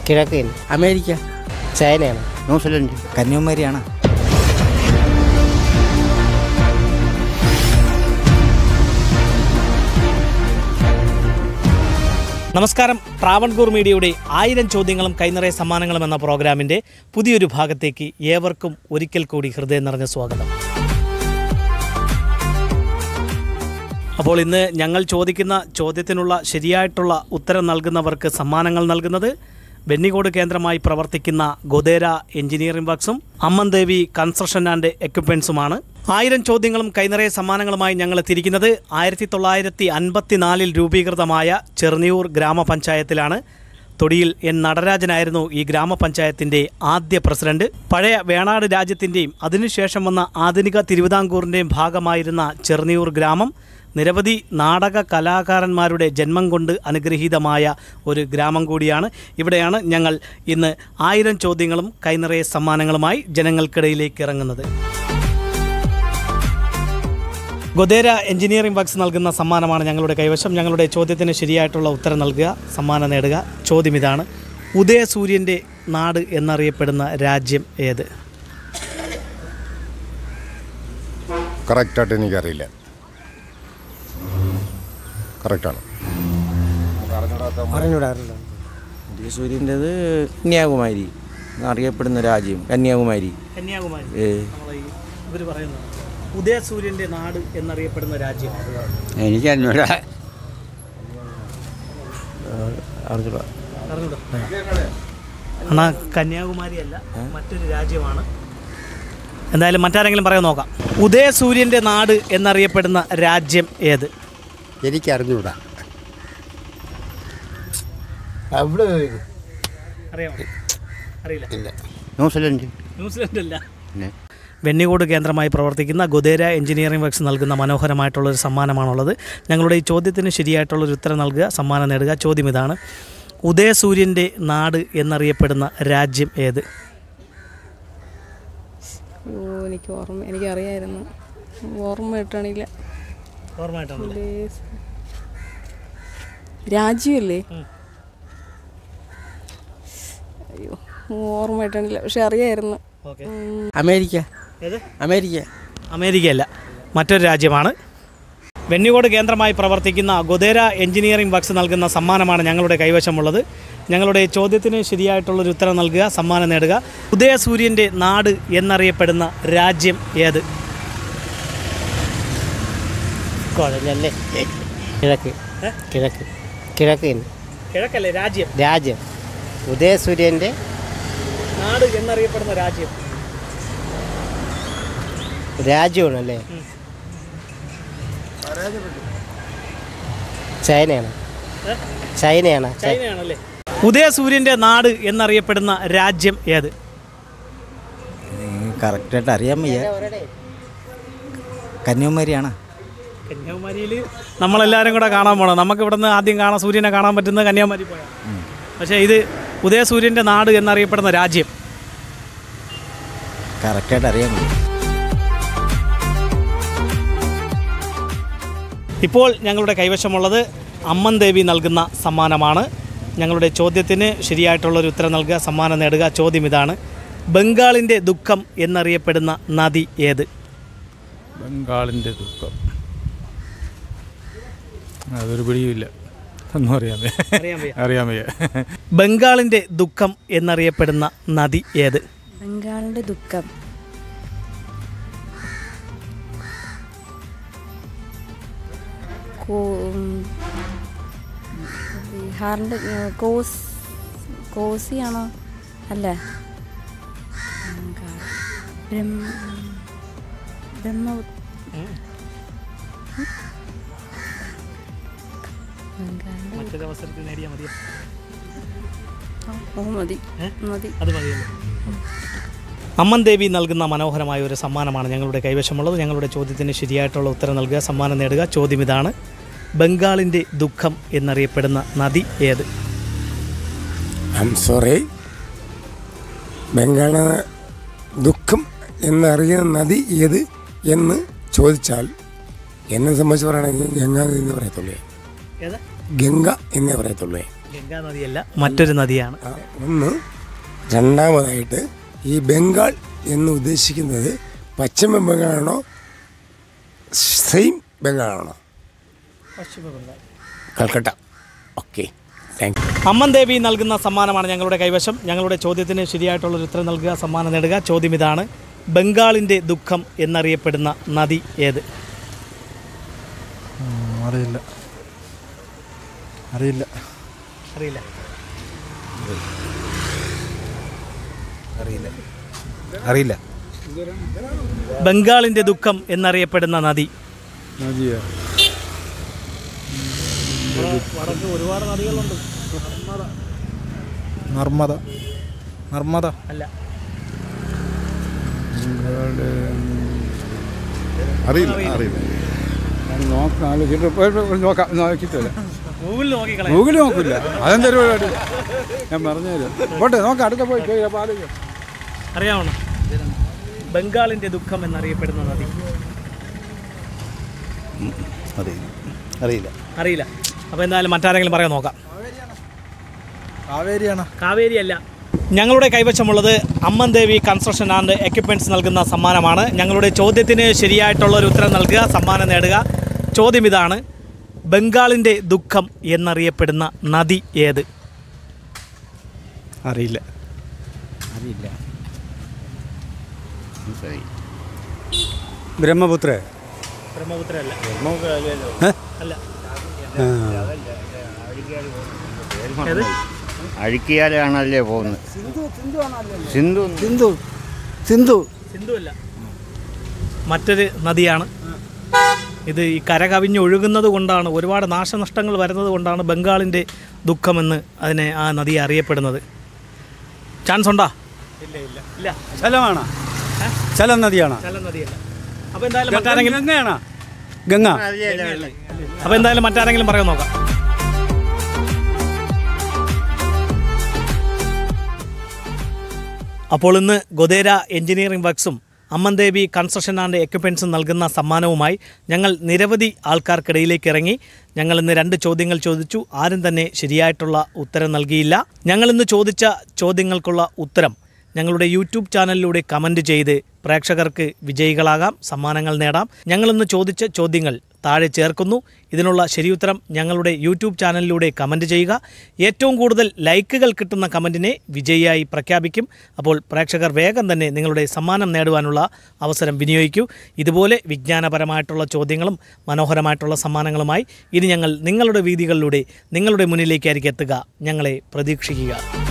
കിഴക്കൻ. അമേരിക്ക. ചൈനയാണ്. ന്യൂസിലൻഡ്. കന്യാകുമാരിയാണ്. നമസ്കാരം. ട്രാവൺകൂർ മീഡിയയുടെ 1000 ചോദ്യങ്ങളും കൈനിറയ സമ്മാനങ്ങളും എന്ന പ്രോഗ്രാമിൻ്റെ പുതിയൊരു ഭാഗത്തേക്ക് ഏവർക്കും ഒരിക്കൽ കൂടി ഹൃദയം നിറഞ്ഞ സ്വാഗതം. അപ്പോൾ ഇന്ന് ഞങ്ങൾ ചോദിക്കുന്ന ചോദ്യത്തിനുള്ള ശരിയായിട്ടുള്ള ഉത്തരം നൽകുന്നവർക്ക് സമ്മാനങ്ങൾ നൽകുന്നത് ബെന്നിക്കോട് കേന്ദ്രമായി പ്രവർത്തിക്കുന്ന ഗോദേര എഞ്ചിനീയറിംഗ് വർക്ക്സും അമ്മൻദേവി കൺസ്ട്രക്ഷൻ ആൻഡ് എക്യുപ്മെൻസുമാണ്. 1000 ചോദ്യങ്ങളും കൈനിറയ സമ്മാനങ്ങളുമായി ഞങ്ങൾ എത്തിയിരിക്കുന്നത് 1954 രൂപീകൃതമായ ചെറുന്നിയൂർ ഗ്രാമപഞ്ചായത്തിലാണ്. തൊടിയിൽ എൻ നടരാജനായിരുന്നു ഈ ഗ്രാമപഞ്ചായത്തിൻ്റെ ആദ്യ പ്രസിഡന്റ്. പഴയ വേണാട് രാജ്യത്തിൻ്റെയും അതിനുശേഷം വന്ന ആധുനിക തിരുവിതാംകൂറിൻ്റെയും ഭാഗമായിരുന്ന ചെറുന്നിയൂർ ഗ്രാമം നിരവധി നാടക കലാകാരന്മാരുടെ ജന്മം കൊണ്ട് അനുഗ്രഹീതമായ ഒരു ഗ്രാമം കൂടിയാണ്. ഇവിടെയാണ് ഞങ്ങൾ ഇന്ന് 1000 ചോദ്യങ്ങളും കൈനിറയ സമ്മാനങ്ങളുമായി ജനങ്ങൾക്കിടയിലേക്ക് ഇറങ്ങുന്നത്. ഗോദേര എഞ്ചിനീയറിംഗ് വർക്ക്സ് നൽകുന്ന സമ്മാനമാണ് ഞങ്ങളുടെ കൈവശം. ഞങ്ങളുടെ ചോദ്യത്തിന് ശരിയായിട്ടുള്ള ഉത്തരം നൽകുക, സമ്മാനം നേടുക. ചോദ്യം ഇതാണ്: ഉദയസൂര്യൻ്റെ നാട് എന്നറിയപ്പെടുന്ന രാജ്യം ഏത്? കറക്റ്റായിട്ട് എനിക്കറിയില്ല. കറക്റ്റാണ്. ഉദയസൂര്യൻ്റെത് കന്യാകുമാരി അറിയപ്പെടുന്ന രാജ്യം. കന്യാകുമാരി. ഇവർ പറയുന്നത് ഉദയസൂര്യൻ്റെ നാട് എന്നറിയപ്പെടുന്ന രാജ്യം എനിക്ക് അറിഞ്ഞൂടാ. എന്നാ കന്യാകുമാരി അല്ല, മറ്റൊരു രാജ്യമാണ്. എന്തായാലും മറ്റാരെങ്കിലും പറയാൻ നോക്കാം. ഉദയസൂര്യൻ്റെ നാട് എന്നറിയപ്പെടുന്ന രാജ്യം ഏത്? എനിക്കറിഞ്ഞൂടാ. അറിയാമോ? അറിയില്ല. ന്യൂസിലൻഡ്. ന്യൂസിലൻഡ് അല്ല. വെന്നിക്കോട് കേന്ദ്രമായി പ്രവർത്തിക്കുന്ന ഗോദേര എഞ്ചിനീയറിംഗ് വർക്ക്സ് നൽകുന്ന മനോഹരമായിട്ടുള്ളൊരു സമ്മാനമാണുള്ളത്. ഞങ്ങളുടെ ഈ ചോദ്യത്തിന് ശരിയായിട്ടുള്ളൊരു ഉത്തരം നൽകുക, സമ്മാനം നേടുക. ചോദ്യം ഇതാണ്: ഉദയസൂര്യൻ്റെ നാട് എന്നറിയപ്പെടുന്ന രാജ്യം ഏത്? എനിക്കറിയായിരുന്നു. ഓർമ്മ കിട്ടണില്ല. രാജ്യമല്ലേ? അയ്യോ, ഓർമ്മ കിട്ടണില്ല. പക്ഷെ അറിയായിരുന്നു. അമേരിക്ക. അമേരിക്ക. അമേരിക്കയല്ല, മറ്റൊരു രാജ്യമാണ്. വെന്നിക്കോട് കേന്ദ്രമായി പ്രവർത്തിക്കുന്ന ഗോദേര എഞ്ചിനീയറിംഗ് വർക്ക്സ് നൽകുന്ന സമ്മാനമാണ് ഞങ്ങളുടെ കൈവശമുള്ളത്. ഞങ്ങളുടെ ചോദ്യത്തിന് ശരിയായിട്ടുള്ളൊരു ഉത്തരം നൽകുക, സമ്മാനം നേടുക. ഉദയസൂര്യൻ്റെ നാട് എന്നറിയപ്പെടുന്ന രാജ്യം ഏത്? കുഴഞ്ഞല്ലേ? കിഴക്ക്. കിഴക്ക്. കിഴക്കൻ. കിഴക്കല്ലേ? രാജ്യം. രാജ്യം. ഉദയസൂര്യൻ്റെ നാട് എന്നറിയപ്പെടുന്ന രാജ്യം രാജ്യമാണല്ലേ? ചൈനയാണ്. ചൈനയാണ്. ചൈനയാണല്ലേ? ഉദയസൂര്യൻ്റെ നാട് എന്നറിയപ്പെടുന്ന രാജ്യം ഏത്? കറക്റ്റായിട്ട് അറിയാൻ വയ്യ. കന്യാകുമാരിയാണ്. കന്യാകുമാരിയിൽ നമ്മളെല്ലാവരും കൂടെ കാണാൻ പോകണം. നമുക്ക് ഇവിടുന്ന് ആദ്യം സൂര്യനെ കാണാൻ പറ്റുന്നത് കന്യാകുമാരി പോയാൽ. പക്ഷേ ഇത് ഉദയസൂര്യൻ്റെ നാട് എന്നറിയപ്പെടുന്ന രാജ്യം കറക്റ്റായിട്ട് അറിയാൻ വയ്യ. ഇപ്പോൾ ഞങ്ങളുടെ കൈവശമുള്ളത് അമ്മൻദേവി നൽകുന്ന സമ്മാനമാണ്. ഞങ്ങളുടെ ചോദ്യത്തിന് ശരിയായിട്ടുള്ളൊരു ഉത്തരം നൽകുക, സമ്മാനം നേടുക. ചോദ്യം ഇതാണ്: ബംഗാളിൻ്റെ ദുഃഖം എന്നറിയപ്പെടുന്ന നദി ഏത്? ബംഗാളിൻ്റെ ദുഃഖം അതൊരു പിടിയുമില്ല. ഒന്നും അറിയാൻ വയ്യ. ബംഗാളിൻ്റെ ദുഃഖം എന്നറിയപ്പെടുന്ന നദി ഏത്? ബംഗാളിൻ്റെ ദുഃഖം ബീഹാറിൻ്റെ കോസിയാണോ? അല്ല, അമ്മൻദേവി നൽകുന്ന മനോഹരമായ ഒരു സമ്മാനമാണ് ഞങ്ങളുടെ കൈവശമുള്ളത്. ഞങ്ങളുടെ ചോദ്യത്തിന് ശരിയായിട്ടുള്ള ഉത്തരം നൽകുക, സമ്മാനം നേടുക. ചോദ്യം ഇതാണ്: ബംഗാളിൻ്റെ ദുഃഖം എന്നറിയപ്പെടുന്ന നദി ഏത്? ബംഗാള ദുഃഖം എന്നറിയുന്ന നദി ഏത് എന്ന് ചോദിച്ചാൽ എന്നെ സംബന്ധിച്ച് പറയുകയാണെങ്കിൽ ഗംഗ എന്ന് പറയത്തുള്ളൂ. ഗംഗ എന്നേ പറയത്തുള്ളൂ. ഗംഗാ നദിയല്ല, മറ്റൊരു നദിയാണ്. ഒന്ന്. രണ്ടാമതായിട്ട് ഈ ബംഗാൾ എന്ന് ഉദ്ദേശിക്കുന്നത് പശ്ചിമ ബംഗാളാണോ സെയിം ബംഗാളാണോ? പശ്ചിമ Bengal. Calcutta. Okay, thank you. Amman Devi നൽകുന്ന സമ്മാനമാണ് ഞങ്ങളുടെ കൈവശം. ഞങ്ങളുടെ ചോദ്യത്തിന് ശരിയായിട്ടുള്ളൊരു ഉത്തരം നൽകുക, സമ്മാനം നേടുക. ചോദ്യം ഇതാണ്: ബംഗാളിൻ്റെ ദുഃഖം എന്നറിയപ്പെടുന്ന നദി ഏത്? അറിയില്ല അറിയില്ല അറിയില്ല. അറിയില്ല അറിയില്ല. ബംഗാളിൻ്റെ ദുഃഖം എന്നറിയപ്പെടുന്ന നദി. നദിയാ? വടക്ക് ഒരുപാട് നദികളുണ്ട്. നർമ്മദ. നർമ്മദ അല്ല. അറിയില്ല അറിയില്ല. ഗൂഗിളിൽ നോക്കിക്കളയാം. ഗൂഗിൾ നോക്കില്ല, അതെന്താ പരിപാടി? ഞാൻ പറഞ്ഞുതരാം. പോട്ടെ, നോക്കാം, അടുത്ത പോയി അറിയാമോ? ബംഗാളിൻ്റെ ദുഃഖം എന്നറിയപ്പെടുന്ന നദി. അറിയില്ല. അറിയില്ല. അപ്പോൾ എന്തായാലും മറ്റാരെങ്കിലും പറയാൻ നോക്കാം. കാവേരിയാണ്. കാവേരിയല്ല. ഞങ്ങളുടെ കൈവശമുള്ളത് Amman Devi construction and equipments നൽകുന്ന സമ്മാനമാണ്. ഞങ്ങളുടെ ചോദ്യത്തിന് ശരിയായിട്ടുള്ളൊരു ഉത്തരം നൽകുക, സമ്മാനം നേടുക. ചോദ്യം ഇതാണ്: ബംഗാളിൻ്റെ ദുഃഖം എന്നറിയപ്പെടുന്ന നദി ഏത്? അറിയില്ല അറിയില്ല. ബ്രഹ്മപുത്ര. ബ്രഹ്മപുത്ര അല്ല. അല്ല. ഏത്? അഴുക്കിയാലാണല്ലേ പോകുന്നത്. സിന്ധു. സിന്ധു. സിന്ധു. സിന്ധു അല്ല, മറ്റൊരു നദിയാണ്. ഇത് ഈ കര കവിഞ്ഞൊഴുകുന്നത് കൊണ്ടാണ്, ഒരുപാട് നാശനഷ്ടങ്ങൾ വരുന്നത് കൊണ്ടാണ് ബംഗാളിൻ്റെ ദുഃഖമെന്ന് ആ നദിയെ അറിയപ്പെടുന്നത്. ചാൻസ് ഉണ്ടോ? ഇല്ല ഇല്ല ഇല്ല. ജലമാണോ? ജലം നദിയാണോ? ചലം നദിയല്ല. അപ്പോൾ എന്തായാലും മറ്റാരെങ്കിലും ഗംഗയാണോ? ഗംഗ. അപ്പോൾ എന്തായാലും മറ്റാരെങ്കിലും പറയാൻ നോക്കാം. അപ്പോൾ ഇന്ന് ഗോദേര എഞ്ചിനീയറിംഗ് വർക്ക്സും അമ്മൻ ദേവി കൺസ്ട്രക്ഷൻ ആൻഡ് എക്യുപ്മെൻറ്റ്സും നൽകുന്ന സമ്മാനവുമായി ഞങ്ങൾ നിരവധി ആൾക്കാർക്കിടയിലേക്ക് ഇറങ്ങി. ഞങ്ങൾ ഇന്ന് 2 ചോദ്യങ്ങൾ ചോദിച്ചു. ആരും തന്നെ ശരിയായിട്ടുള്ള ഉത്തരം നൽകിയില്ല. ഞങ്ങളിന്ന് ചോദിച്ച ചോദ്യങ്ങൾക്കുള്ള ഉത്തരം ഞങ്ങളുടെ യൂട്യൂബ് ചാനലിലൂടെ കമൻറ്റ് ചെയ്ത് പ്രേക്ഷകർക്ക് വിജയികളാകാം, സമ്മാനങ്ങൾ നേടാം. ഞങ്ങളിന്ന് ചോദിച്ച ചോദ്യങ്ങൾ താഴെ ചേർക്കുന്നു. ഇതിനുള്ള ശരിയുത്തരം ഞങ്ങളുടെ യൂട്യൂബ് ചാനലിലൂടെ കമൻറ്റ് ചെയ്യുക. ഏറ്റവും കൂടുതൽ ലൈക്കുകൾ കിട്ടുന്ന കമൻറ്റിനെ വിജയിയായി പ്രഖ്യാപിക്കും. അപ്പോൾ പ്രേക്ഷകർ വേഗം തന്നെ നിങ്ങളുടെ സമ്മാനം നേടുവാനുള്ള അവസരം വിനിയോഗിക്കൂ. ഇതുപോലെ വിജ്ഞാനപരമായിട്ടുള്ള ചോദ്യങ്ങളും മനോഹരമായിട്ടുള്ള സമ്മാനങ്ങളുമായി ഇനി ഞങ്ങൾ നിങ്ങളുടെ വീതികളിലൂടെ നിങ്ങളുടെ മുന്നിലേക്കായിരിക്കും എത്തുക. ഞങ്ങളെ പ്രതീക്ഷിക്കുക.